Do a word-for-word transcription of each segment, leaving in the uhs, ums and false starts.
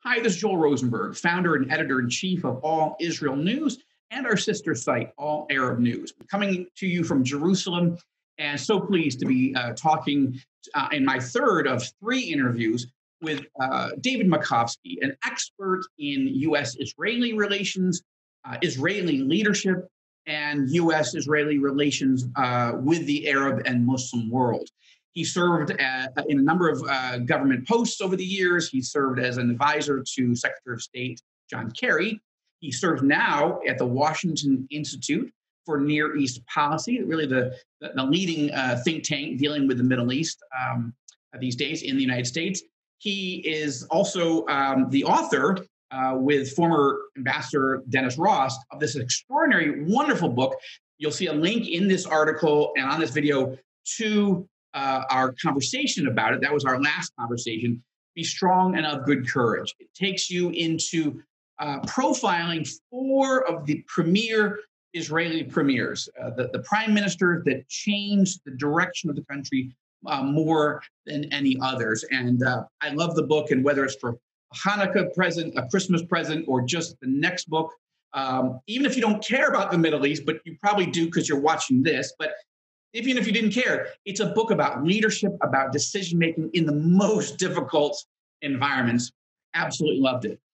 Hi, this is Joel Rosenberg, founder and editor-in-chief of All Israel News and our sister site, All Arab News. I'm coming to you from Jerusalem, and so pleased to be uh, talking uh, in my third of three interviews with uh, David Makovsky, an expert in U S-Israeli relations, uh, Israeli leadership, and U S-Israeli relations uh, with the Arab and Muslim world. He served at, in a number of uh, government posts over the years. He served as an advisor to Secretary of State John Kerry. He serves now at the Washington Institute for Near East Policy, really the, the, the leading uh, think tank dealing with the Middle East um, these days in the United States. He is also um, the author uh, with former Ambassador Dennis Ross of this extraordinary, wonderful book. You'll see a link in this article and on this video to Uh, our conversation about it. That was our last conversation. Be strong and of good courage. It takes you into uh, profiling four of the premier Israeli premiers, uh, the, the prime minister that changed the direction of the country uh, more than any others. And uh, I love the book, and whether it's for a Hanukkah present, a Christmas present, or just the next book, um, even if you don't care about the Middle East, but you probably do because you're watching this, but even if you didn't care, it's a book about leadership, about decision-making in the most difficult environments. Absolutely loved it.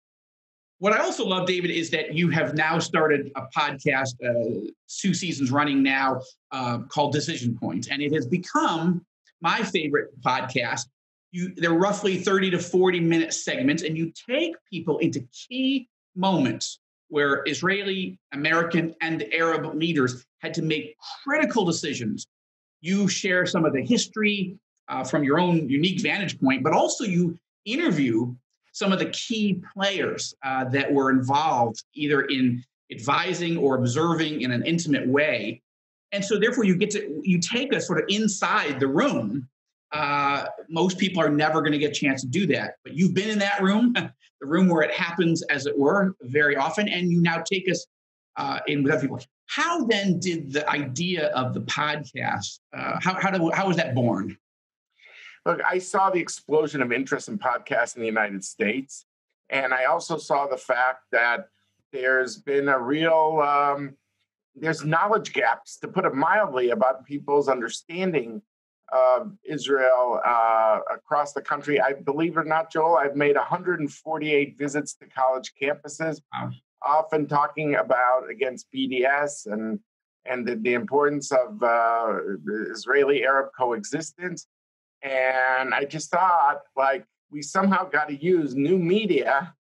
What I also love, David, is that you have now started a podcast, uh, two seasons running now, uh, called Decision Points, and it has become my favorite podcast. You, they're roughly thirty to forty minute segments, and you take people into key moments where Israeli, American, and Arab leaders had to make critical decisions. You share some of the history uh, from your own unique vantage point, but also you interview some of the key players uh, that were involved either in advising or observing in an intimate way. And so therefore you get to, you take us sort of inside the room. Uh, most people are never going to get a chance to do that, but you've been in that room, the room where it happens, as it were, very often, and you now take us uh, in with other people. How then did the idea of the podcast, uh, how, how, did, how was that born? Look, I saw the explosion of interest in podcasts in the United States, and I also saw the fact that there's been a real, um, there's knowledge gaps, to put it mildly, about people's understanding of Israel uh, across the country. I believe it or not, Joel, I've made one hundred forty-eight visits to college campuses, wow. often talking about against B D S and and the, the importance of uh, Israeli-Arab coexistence. And I just thought, like, we somehow got to use new media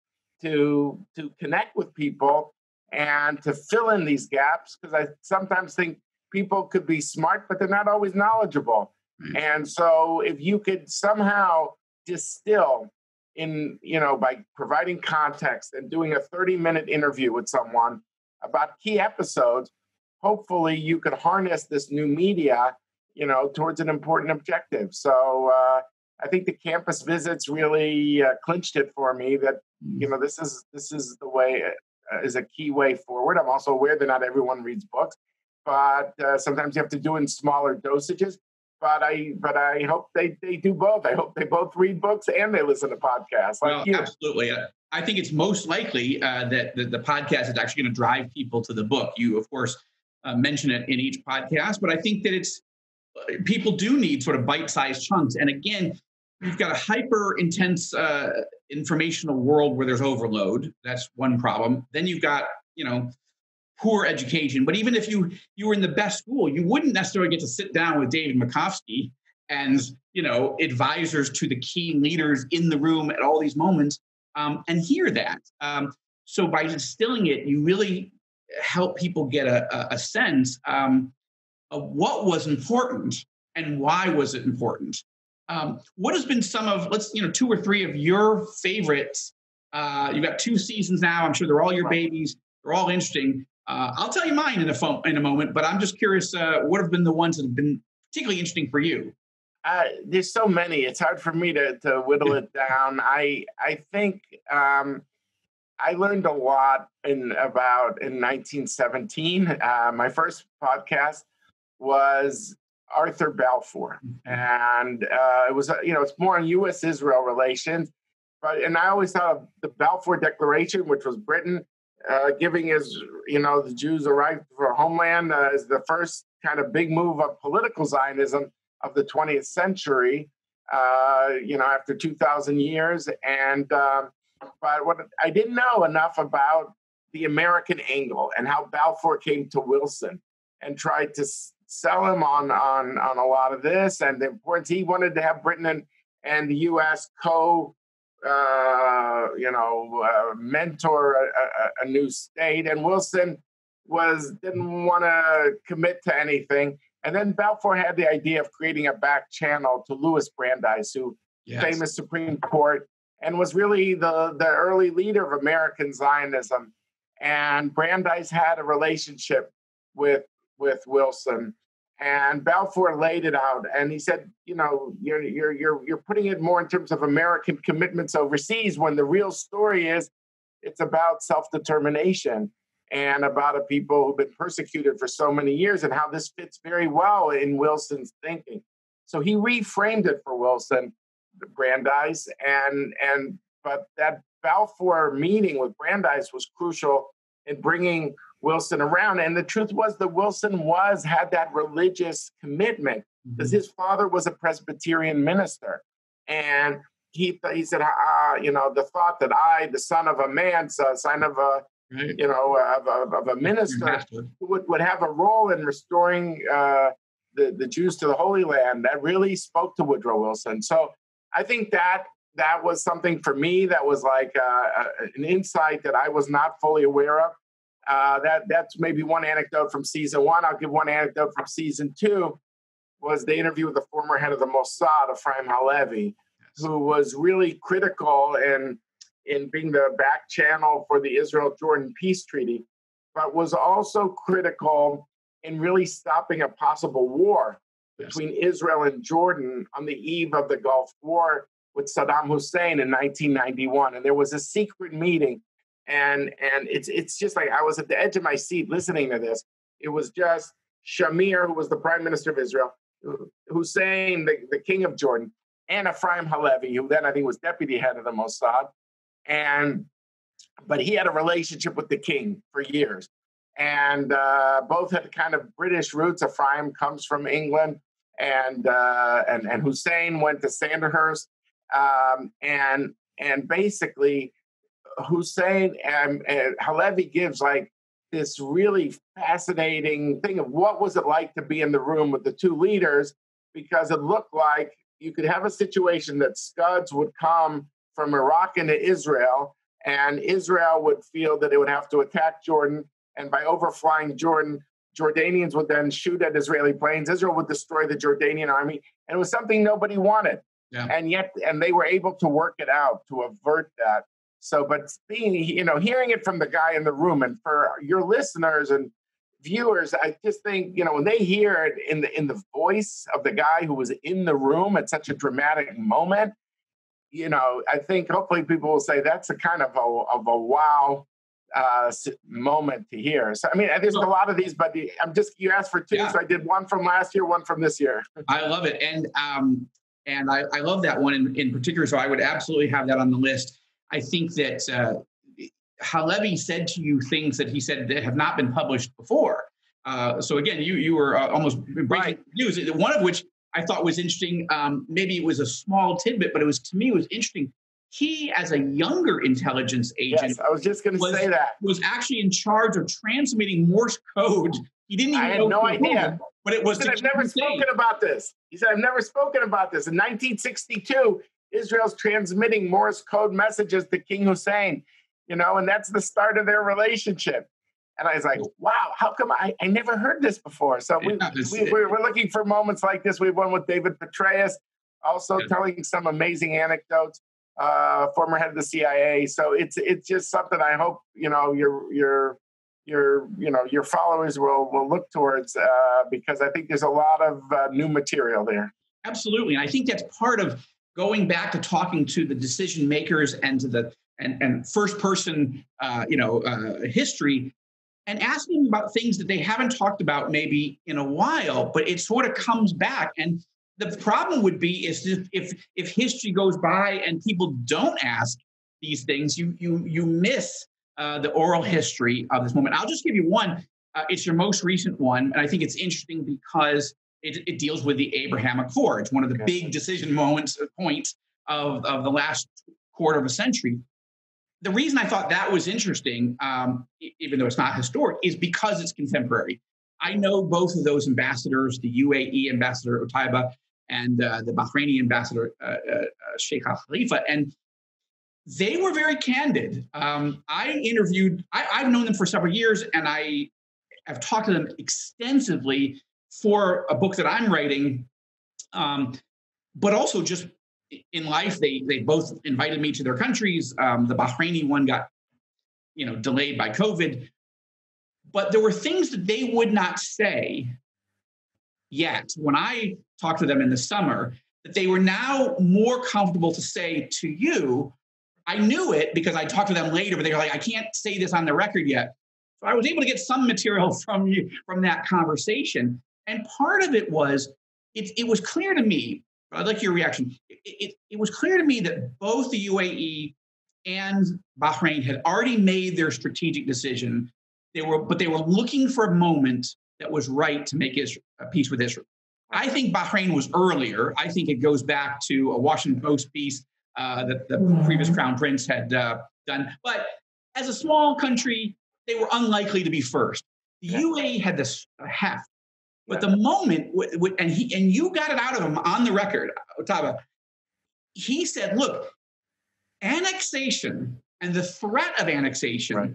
to to connect with people and to fill in these gaps, because I sometimes think people could be smart, but they're not always knowledgeable. And so if you could somehow distill in, you know, by providing context and doing a thirty minute interview with someone about key episodes, hopefully you could harness this new media, you know, towards an important objective. So uh, I think the campus visits really uh, clinched it for me that, you know, this is, this is the way, uh, is a key way forward. I'm also aware that not everyone reads books, but uh, sometimes you have to do it in smaller dosages. But I, but I hope they, they do both. I hope they both read books and they listen to podcasts. Like well, you. Absolutely. I think it's most likely uh, that the, the podcast is actually going to drive people to the book. You, of course, uh, mention it in each podcast, but I think that it's people do need sort of bite-sized chunks. And again, you've got a hyper intense uh, informational world where there's overload. That's one problem. Then you've got, you know, poor education. But even if you you were in the best school, you wouldn't necessarily get to sit down with David Makovsky and, you know, advisors to the key leaders in the room at all these moments um, and hear that. Um, so by distilling it, you really help people get a, a, a sense um, of what was important and why was it important. Um, what has been some of, let's, you know, two or three of your favorites? Uh, you've got two seasons now. I'm sure they're all your babies. They're all interesting. Uh, I'll tell you mine in a, fo- in a moment, but I'm just curious, uh, what have been the ones that have been particularly interesting for you? Uh, there's so many. It's hard for me to, to whittle it down. I I think um, I learned a lot in about in nineteen seventeen. Uh, my first podcast was Arthur Balfour, and uh, it was you know it's more on U S Israel relations. But and I always thought of the Balfour Declaration, which was Britain uh, giving his, you know, the Jews a right for a homeland, uh, as the first kind of big move of political Zionism of the twentieth century. Uh, you know, after two thousand years, and um, but what I didn't know enough about the American angle and how Balfour came to Wilson and tried to s- sell him on on on a lot of this, and the importance he wanted to have Britain and, and the U S co uh, you know uh, mentor a, a, a new state, and Wilson was didn't want to commit to anything. And then Balfour had the idea of creating a back channel to Louis Brandeis, who Yes. famous Supreme Court, and was really the, the early leader of American Zionism. And Brandeis had a relationship with, with Wilson. And Balfour laid it out. And he said, you know, you're, you're, you're, you're putting it more in terms of American commitments overseas, when the real story is it's about self-determination and about a people who've been persecuted for so many years, and how this fits very well in Wilson's thinking. So he reframed it for Wilson, Brandeis, and and but that Balfour meeting with Brandeis was crucial in bringing Wilson around. And the truth was that Wilson was had that religious commitment, because his father was a Presbyterian minister, and he he said, uh, you know, the thought that I, the son of a man, son of a Right. you know, of, of, of a minister who would, would have a role in restoring uh, the, the Jews to the Holy Land, that really spoke to Woodrow Wilson. So I think that that was something for me that was like uh, an insight that I was not fully aware of. Uh, that That's maybe one anecdote from season one. I'll give one anecdote from season two, was the interview with the former head of the Mossad, Ephraim Halevi, yes. who was really critical and in being the back channel for the Israel-Jordan peace treaty, but was also critical in really stopping a possible war between yes. Israel and Jordan on the eve of the Gulf War with Saddam Hussein in nineteen ninety-one. And there was a secret meeting, and and it's it's just like I was at the edge of my seat listening to this. It was just Shamir, who was the prime minister of Israel, Hussein, the, the king of Jordan, and Ephraim Halevi, who then I think was deputy head of the Mossad. And but he had a relationship with the king for years, and uh, both had kind of British roots. Ephraim comes from England, and uh, and and Hussein went to Sandhurst, um, and and basically Hussein and, and Halevi gives like this really fascinating thing of what was it like to be in the room with the two leaders, because it looked like you could have a situation that Scuds would come from Iraq into Israel, and Israel would feel that it would have to attack Jordan, and by overflying Jordan, Jordanians would then shoot at Israeli planes. Israel would destroy the Jordanian army, and it was something nobody wanted. Yeah. And yet, and they were able to work it out to avert that. So, but being, you know, hearing it from the guy in the room, and for your listeners and viewers, I just think, you know, when they hear it in the in the voice of the guy who was in the room at such a dramatic moment, you know, I think hopefully people will say that's a kind of a, of a wow uh, moment to hear. So, I mean, there's a lot of these, but the, I'm just, you asked for two, yeah. so I did one from last year, one from this year. I love it. And um, and I, I love that one in, in particular, so I would absolutely have that on the list. I think that uh, Halevi said to you things that he said that have not been published before. Uh, so again, you you were uh, almost breaking right. news, one of which I thought was interesting. Um, maybe it was a small tidbit, but it was, to me, it was interesting. He, as a younger intelligence agent, yes, I was just going to say that, was actually in charge of transmitting Morse code. He didn't even I had know no idea. Code, but it was. He said, I've never spoken about this. He said, I've never spoken about this. In nineteen sixty-two, Israel's transmitting Morse code messages to King Hussein, you know, and that's the start of their relationship. And I was like, wow, how come I, I never heard this before? So we, yeah, we, we're, we're looking for moments like this. We have one with David Petraeus, also yeah. telling some amazing anecdotes, uh, former head of the C I A. So it's it's just something I hope, you know, your your your you know your followers will will look towards, uh, because I think there's a lot of uh, new material there. Absolutely. And I think that's part of going back to talking to the decision makers and to the and, and first person, uh, you know, uh, history, and asking about things that they haven't talked about maybe in a while, but it sort of comes back. And the problem would be is if, if if history goes by and people don't ask these things, you you you miss uh, the oral history of this moment. I'll just give you one. Uh, it's your most recent one, and I think it's interesting because it, it deals with the Abraham Accords, one of the okay. big decision moments points of, of the last quarter of a century. The reason I thought that was interesting, um, even though it's not historic, is because it's contemporary. I know both of those ambassadors, the U A E ambassador Otaiba and uh, the Bahraini ambassador uh, uh, Sheikh Al Khalifa, and they were very candid. Um, I interviewed, I, I've known them for several years, and I have talked to them extensively for a book that I'm writing, um, but also just in life. They they both invited me to their countries. Um, the Bahraini one got, you know, delayed by COVID, but there were things that they would not say yet. When I talked to them in the summer, that they were now more comfortable to say to you. I knew it because I talked to them later, but they were like, I can't say this on the record yet. So I was able to get some material from you from that conversation. And part of it was, it, it was clear to me, I'd like your reaction. It, it, it was clear to me that both the U A E and Bahrain had already made their strategic decision. They were, but they were looking for a moment that was right to make Israel, a peace with Israel. I think Bahrain was earlier. I think it goes back to a Washington Post piece uh, that the previous crown prince had uh, done. But as a small country, they were unlikely to be first. The yeah. U A E had this heft. But yeah. the moment, w- w- and he and you got it out of him on the record, Otaiba, he said, look, annexation and the threat of annexation right.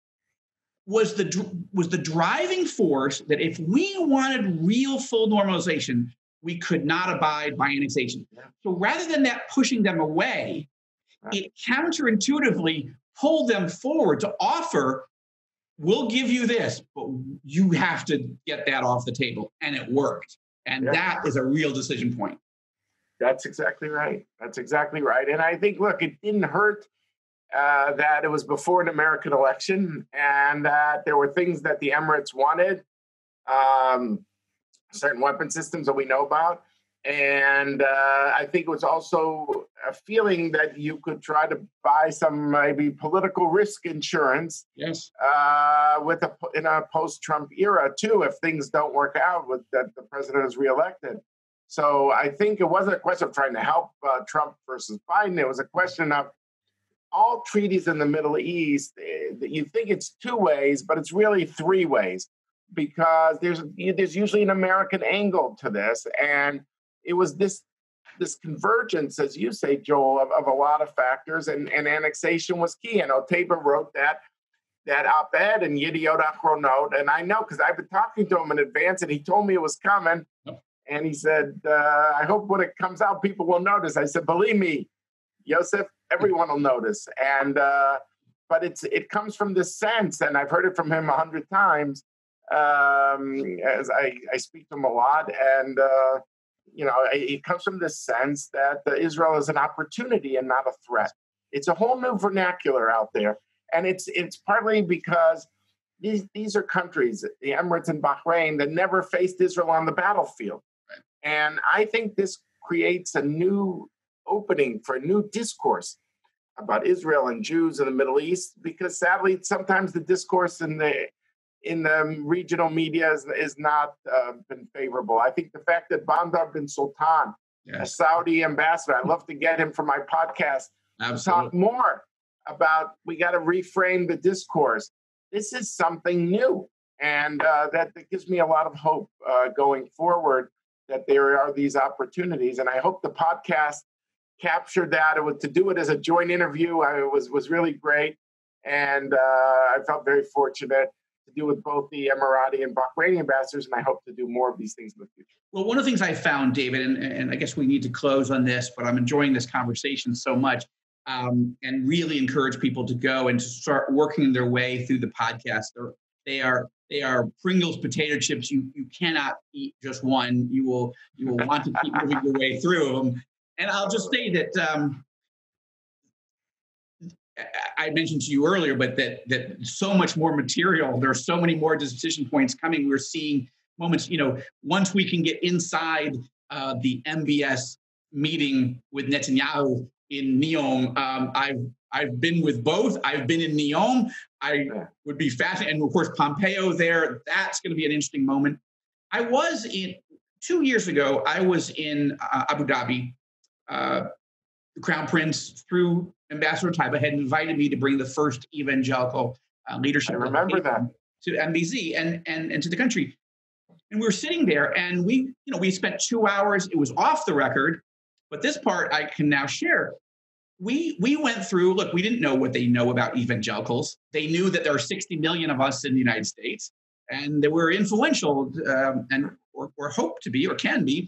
was the was the driving force that if we wanted real full normalization, we could not abide by annexation. Yeah. So rather than that pushing them away, right. it counterintuitively pulled them forward to offer, we'll give you this, but you have to get that off the table. And it worked. And yeah. that is a real decision point. That's exactly right. That's exactly right. And I think, look, it didn't hurt uh, that it was before an American election and that there were things that the Emirates wanted, um, certain weapon systems that we know about. And uh, I think it was also a feeling that you could try to buy some maybe political risk insurance yes. uh, with a, in a post-Trump era, too, if things don't work out with that the president is reelected. So I think it wasn't a question of trying to help uh, Trump versus Biden. It was a question of all treaties in the Middle East. You think it's two ways, but it's really three ways because there's there's usually an American angle to this. And it was this this convergence, as you say, Joel, of, of a lot of factors, and, and annexation was key. And Otaiba wrote that that op-ed in Yediot Achronot, and I know because I've been talking to him in advance, and he told me it was coming. Yep. And he said, uh, I hope when it comes out, people will notice. I said, believe me, Yosef, everyone will notice. And uh, but it's it comes from this sense, and I've heard it from him a hundred times, um, as I, I speak to him a lot, and uh, you know, it comes from this sense that uh, Israel is an opportunity and not a threat. It's a whole new vernacular out there, and it's it's partly because these these are countries, the Emirates and Bahrain, that never faced Israel on the battlefield. And I think this creates a new opening for a new discourse about Israel and Jews in the Middle East, because sadly, sometimes the discourse in the in the regional media is, is not uh, been favorable. I think the fact that Bandar bin Sultan, yes. a Saudi ambassador, I'd love to get him for my podcast Absolutely. to talk more about, we got to reframe the discourse. This is something new. And uh, that, that gives me a lot of hope uh, going forward, that there are these opportunities. And I hope the podcast captured that. It was, to do it as a joint interview, I, it was, was really great. And uh, I felt very fortunate to do with both the Emirati and Bahraini ambassadors, and I hope to do more of these things in the future. Well, one of the things I found, David, and, and I guess we need to close on this, but I'm enjoying this conversation so much, um, and really encourage people to go and to start working their way through the podcast. They're, they are they are Pringles potato chips. You you cannot eat just one. You will you will want to keep moving your way through them. And I'll just say that. Um, I mentioned to you earlier, but that that so much more material. There are so many more decision points coming. We're seeing moments, you know, once we can get inside uh, the M B S meeting with Netanyahu in Neom. Um, I've I've been with both. I've been in Neom. I would be fascinated, and of course Pompeo there. That's going to be an interesting moment. I was in two years ago. I was in uh, Abu Dhabi. Uh, the Crown Prince, through Ambassador Taiba, had invited me to bring the first evangelical uh, leadership. I remember that. To M B Z and and and to the country. And we were sitting there, and we, you know, we spent two hours. It was off the record, but this part I can now share. We we went through. Look, we didn't know what they know about evangelicals. They knew that there are sixty million of us in the United States, and that we're influential, um, and or, or hope to be or can be.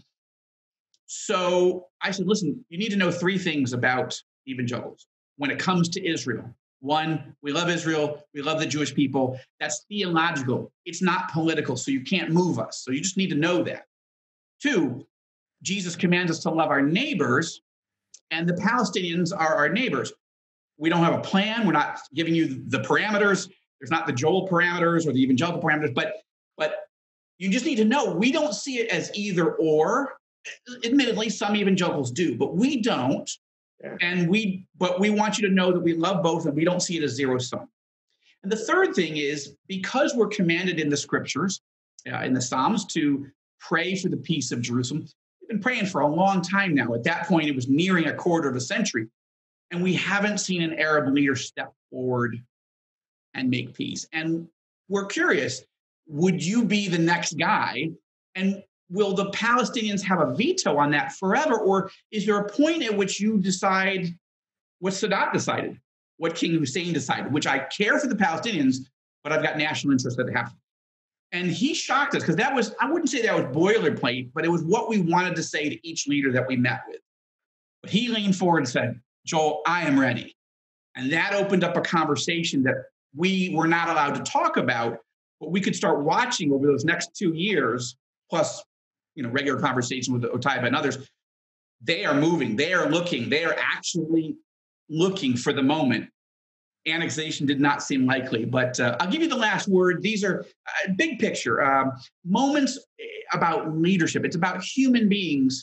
So I said, listen, you need to know three things about evangelicals when it comes to Israel. One, we love Israel. We love the Jewish people. That's theological. It's not political, so you can't move us. So you just need to know that. Two, Jesus commands us to love our neighbors, and the Palestinians are our neighbors. We don't have a plan. We're not giving you the parameters. There's not the Joel parameters or the evangelical parameters, but, but you just need to know we don't see it as either or. Admittedly, some evangelicals do, but we don't. Yeah. And we, but we want you to know that we love both, and we don't see it as zero sum. And the third thing is, because we're commanded in the scriptures, uh, in the Psalms, to pray for the peace of Jerusalem. We've been praying for a long time now. At that point, it was nearing a quarter of a century, and we haven't seen an Arab leader step forward and make peace. And we're curious: would you be the next guy? And will the Palestinians have a veto on that forever? Or is there a point at which you decide what Sadat decided, what King Hussein decided, which I care for the Palestinians, but I've got national interests that have to. And he shocked us because that was, I wouldn't say that was boilerplate, but it was what we wanted to say to each leader that we met with. But he leaned forward and said, Joel, I am ready. And that opened up a conversation that we were not allowed to talk about, but we could start watching over those next two years, plus you know, regular conversation with Otaiba and others. They are moving, they are looking, they are actually looking for the moment. Annexation did not seem likely, but uh, I'll give you the last word. These are uh, big picture um, moments about leadership. It's about human beings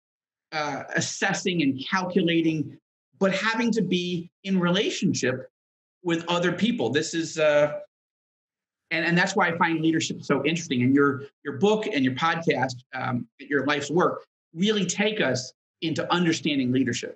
uh, assessing and calculating, but having to be in relationship with other people. This is, uh, And, and that's why I find leadership so interesting. And your your book and your podcast, um, your life's work, really take us into understanding leadership.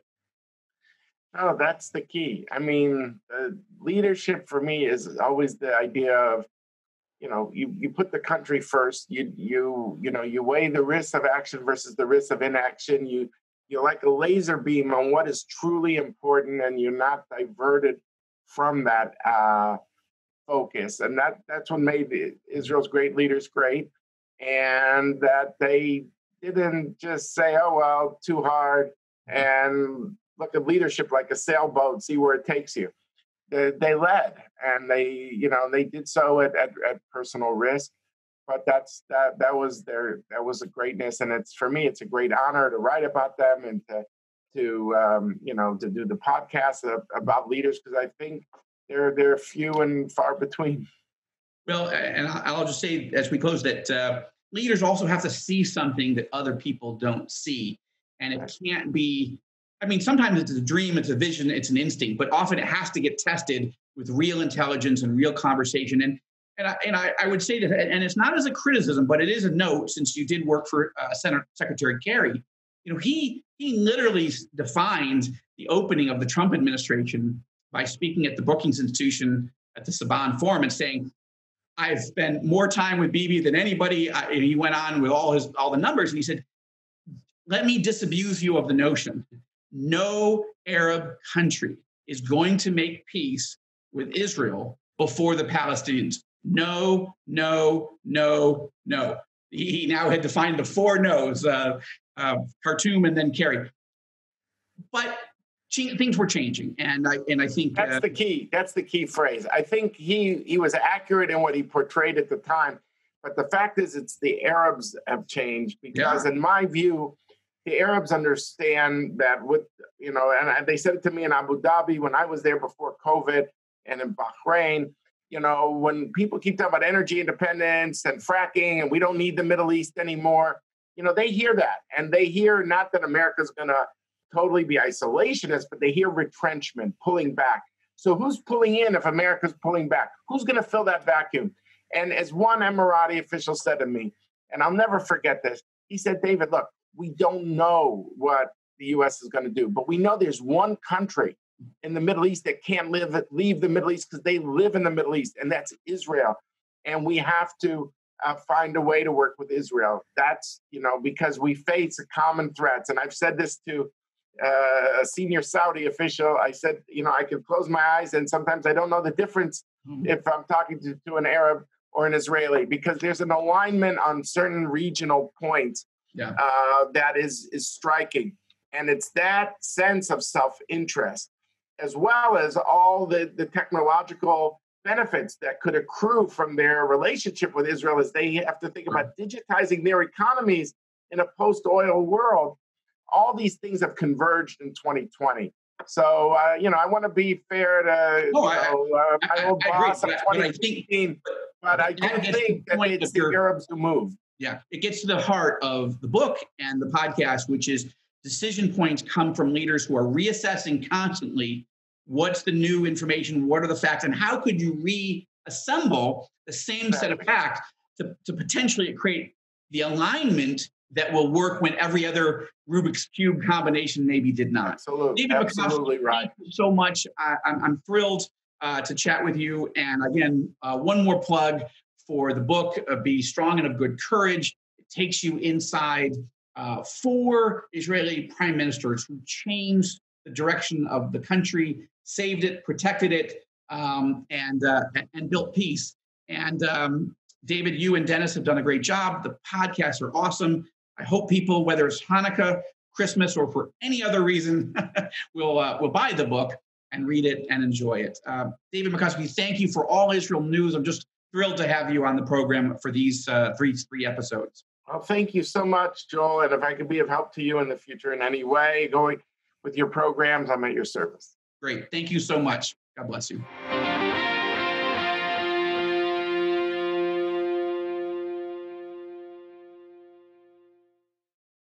Oh, that's the key. I mean, uh, leadership for me is always the idea of, you know, you, you put the country first. You you you know you weigh the risks of action versus the risks of inaction. You you're like a laser beam on what is truly important, and you're not diverted from that. Uh, focus. And that that's what made Israel's great leaders great. And that they didn't just say, oh, well, too hard, and look at leadership like a sailboat, see where it takes you. They, they led, and they, you know, they did so at, at, at personal risk. But that's that that was their that was a greatness. And it's, for me, it's a great honor to write about them and to to um, you know, to do the podcast about leaders, because I think They're they're few and far between. Well, and I'll just say as we close that uh, leaders also have to see something that other people don't see, and it can't be. I mean, sometimes it's a dream, it's a vision, it's an instinct, but often it has to get tested with real intelligence and real conversation. And and I, and I, I would say that, and it's not as a criticism, but it is a note, since you did work for uh, Senator Secretary Kerry. You know, he he literally defined the opening of the Trump administration by speaking at the Brookings Institution at the Saban Forum and saying, I've spent more time with Bibi than anybody. I, and he went on with all his all the numbers, and he said, let me disabuse you of the notion. No Arab country is going to make peace with Israel before the Palestinians. No, no, no, no. He now had defined the four no's, uh, uh, Khartoum and then Kerry. But things were changing, and I and I think that's uh, the key. That's the key phrase. I think he he was accurate in what he portrayed at the time, but the fact is, it's the Arabs have changed because, yeah. in my view, the Arabs understand that with you know, and they said it to me in Abu Dhabi when I was there before COVID, and in Bahrain. You know, when people keep talking about energy independence and fracking, and we don't need the Middle East anymore, you know, they hear that, and they hear not that America's going to totally be isolationist, but they hear retrenchment, pulling back. So who's pulling in if America's pulling back? Who's going to fill that vacuum? And as one Emirati official said to me, and I'll never forget this, he said, David, look, we don't know what the U S is going to do, but we know there's one country in the Middle East that can't live leave the Middle East because they live in the Middle East, and that's Israel. And we have to uh, find a way to work with Israel. That's, you know, because we face common threats. And I've said this to uh, a senior Saudi official. I said, you know, I can close my eyes, and sometimes I don't know the difference mm-hmm. if I'm talking to, to an Arab or an Israeli, because there's an alignment on certain regional points yeah. uh, that is is striking. And it's that sense of self-interest, as well as all the, the technological benefits that could accrue from their relationship with Israel, as they have to think about digitizing their economies in a post-oil world. All these things have converged in twenty twenty. So, uh, you know, I want to be fair to oh, you know, I, uh, my I, old I boss agree, in but twenty fifteen, but I, think, but I do think that it's the your, Arabs who move. Yeah, it gets to the heart of the book and the podcast, which is decision points come from leaders who are reassessing constantly what's the new information, what are the facts, and how could you reassemble the same set of facts to, to potentially create the alignment that will work when every other Rubik's Cube combination maybe did not. Absolutely, David absolutely Makovsky, right. Thank you so much. I, I'm, I'm thrilled uh, to chat with you. And again, uh, one more plug for the book, uh, Be Strong and of Good Courage. It takes you inside uh, four Israeli prime ministers who changed the direction of the country, saved it, protected it, um, and, uh, and built peace. And um, David, you and Dennis have done a great job. The podcasts are awesome. I hope people, whether it's Hanukkah, Christmas, or for any other reason, will uh, will buy the book and read it and enjoy it. Uh, David Makovsky, thank you for all Israel news. I'm just thrilled to have you on the program for these uh, three three episodes. Well, thank you so much, Joel. And if I could be of help to you in the future in any way, going with your programs, I'm at your service. Great. Thank you so much. God bless you.